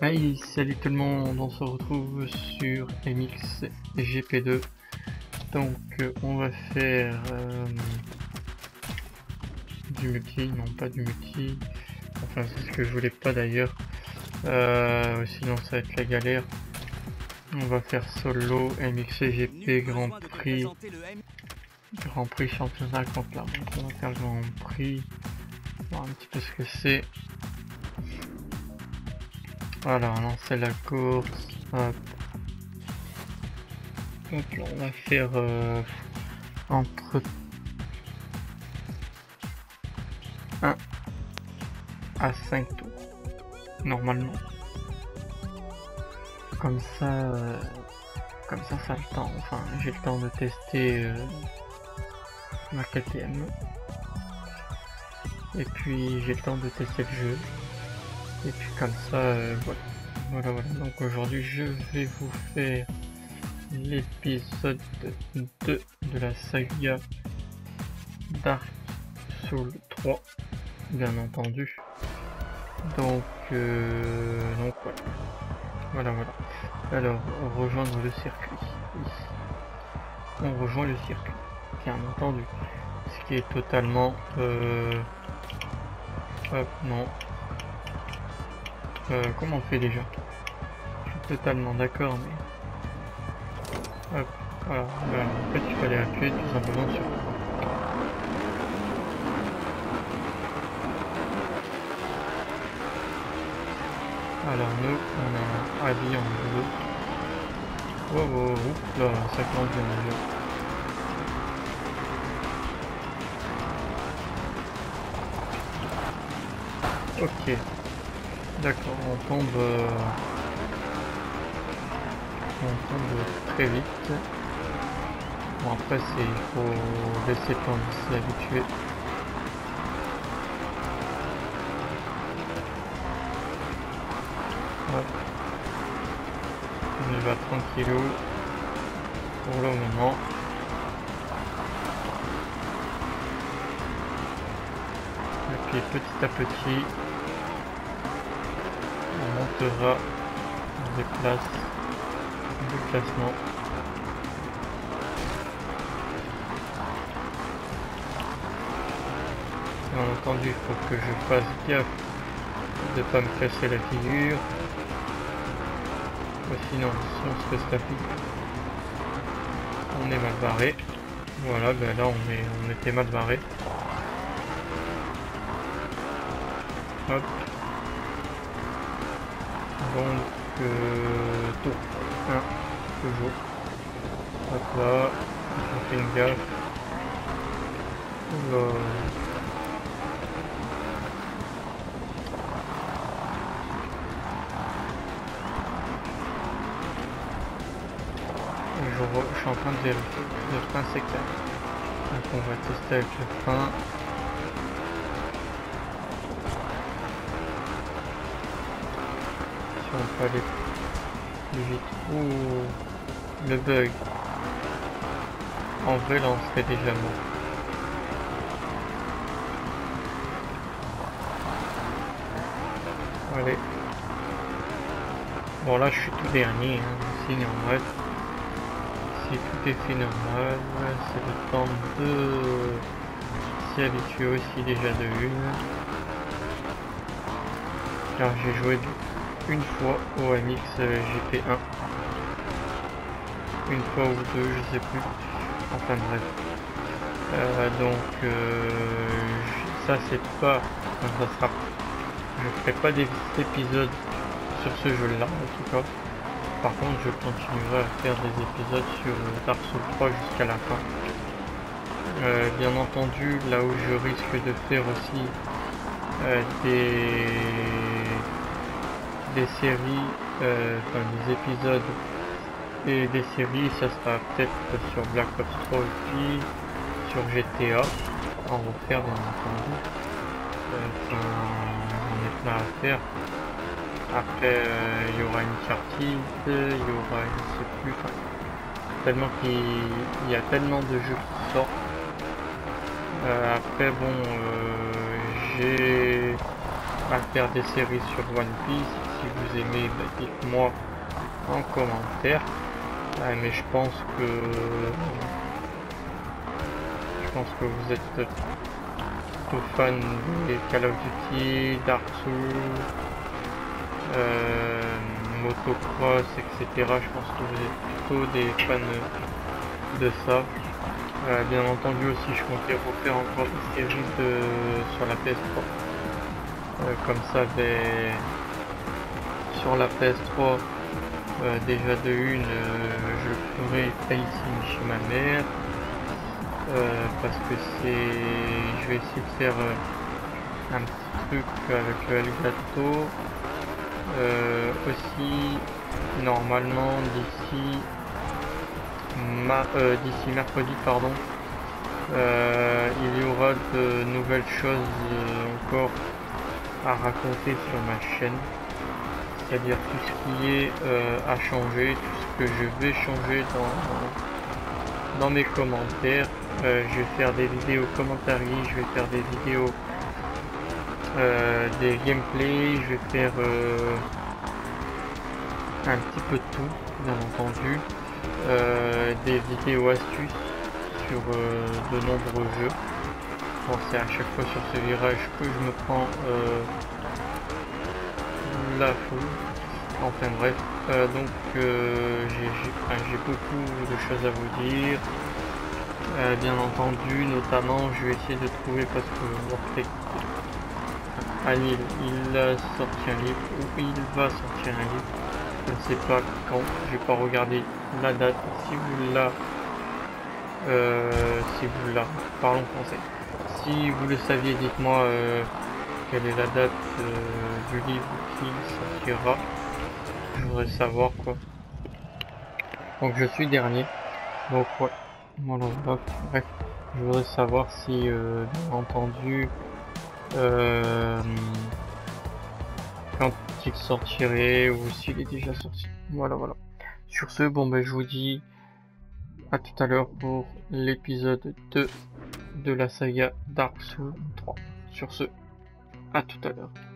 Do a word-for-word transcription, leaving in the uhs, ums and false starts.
Hey, salut tout le monde, on se retrouve sur M X G P deux. Donc euh, on va faire euh, du multi, non pas du multi, enfin c'est ce que je voulais pas d'ailleurs, euh, sinon ça va être la galère. On va faire solo M X G P Grand Prix, Grand Prix championnat contre la montre. On va faire Grand Prix, voir un petit peu ce que c'est. Voilà, lancer la course. Hop. Donc là, on va faire euh, entre un à cinq tours, normalement. Comme ça, euh, comme ça, ça a le temps. Enfin, j'ai le temps de tester euh, ma K T M. Et puis, j'ai le temps de tester le jeu. Et puis comme ça, euh, voilà. Voilà, voilà. Donc aujourd'hui, je vais vous faire l'épisode deux de la saga Dark Souls trois, bien entendu. Donc, euh, donc voilà. Voilà, voilà. Alors, rejoindre le circuit. Ici. On rejoint le circuit, bien entendu. Ce qui est totalement... Euh... Hop, non. Euh, comment on fait déjà? Je suis totalement d'accord, mais... Hop, voilà. Ben, en fait, il fallait appuyer tout simplement sur... Alors nous, on a un habillé en bleu. Oh, oh, oh, oups, là, ça conduit en bleu. Ok. D'accord, on tombe... Euh... On tombe très vite. Bon, après, c'est il faut laisser le temps de s'y habituer. Hop. On y va tranquillou pour le moment. Et puis petit à petit, on montera des places de classement. Bien entendu, il faut que je fasse gaffe de pas me casser la figure. Sinon, si on se fait staffer, on est mal barré. Voilà, ben là on, est, on était mal barré. Hop. Donc, euh, tour un, toujours. Hop là, on fait une gaffe. Oula. Je suis en train de vérifier. Le frein c'est clair. Donc on va tester avec le frein. Si on peut aller plus vite. Ouh, le bug. En vrai là on serait déjà mort. Allez. Bon là je suis tout dernier, hein, c'est normal. Si tout est fait normal, c'est le temps de s'y habituer aussi déjà de une. Car j'ai joué une fois au M X G P un. Une fois ou deux, je sais plus. Enfin bref. Euh, donc euh, ça c'est pas... Enfin, ça sera... Je ferai pas des épisodes sur ce jeu là en tout cas. Par contre, je continuerai à faire des épisodes sur Dark Souls trois jusqu'à la fin. Euh, bien entendu, là où je risque de faire aussi euh, des, des séries, euh, enfin des épisodes et des séries, ça sera peut-être sur Black Ops trois aussi, sur G T A, en refaire bien entendu. Enfin, on est plein à faire. Après, il euh, y aura une Uncharted, il y aura, je sais plus, enfin, tellement qu'il y a tellement de jeux qui sortent. Euh, après, bon, euh, j'ai à faire des séries sur One Piece, si vous aimez, bah, dites-moi en commentaire. Euh, mais je pense que je pense que vous êtes plutôt fan des Call of Duty, Dark Souls, euh, motocross, et cetera. Je pense que vous êtes plutôt des fans de ça. Euh, bien entendu aussi, je comptais refaire encore des séries de sur la P S trois. Euh, comme ça, ben, sur la P S trois, euh, déjà de une, euh, je ferai ici chez ma mère. Euh, parce que c'est, je vais essayer de faire euh, un petit truc avec le Elgato. Euh, aussi, normalement d'ici ma, euh, d'ici mercredi, pardon, euh, il y aura de nouvelles choses euh, encore à raconter sur ma chaîne, c'est-à-dire tout ce qui est euh, à changer, tout ce que je vais changer dans, dans mes commentaires. Euh, je vais faire des vidéos commentaires, je vais faire des vidéos euh, des gameplays, je vais faire euh, un petit peu de tout, bien entendu, euh, des vidéos astuces sur euh, de nombreux jeux. Bon, c'est à chaque fois sur ce virage que je me prends euh, la foule. Enfin bref, euh, donc euh, j'ai enfin, beaucoup de choses à vous dire. Euh, bien entendu, notamment, je vais essayer de trouver, parce que Wartech à Lille, il a sorti un livre, ou il va sortir un livre, je ne sais pas quand, je vais pas regarder la date. Si vous la, euh, si vous la, parlons français, si vous le saviez, dites-moi euh, quelle est la date euh, du livre qui sortira, je voudrais savoir quoi. Donc je suis dernier, donc ouais, voilà, bref, je voudrais savoir si, euh, bien entendu, euh, quand il sortirait ou s'il est déjà sorti. Voilà, voilà. Sur ce, bon ben je vous dis à tout à l'heure pour l'épisode deux de la saga Dark Souls trois. Sur ce, à tout à l'heure.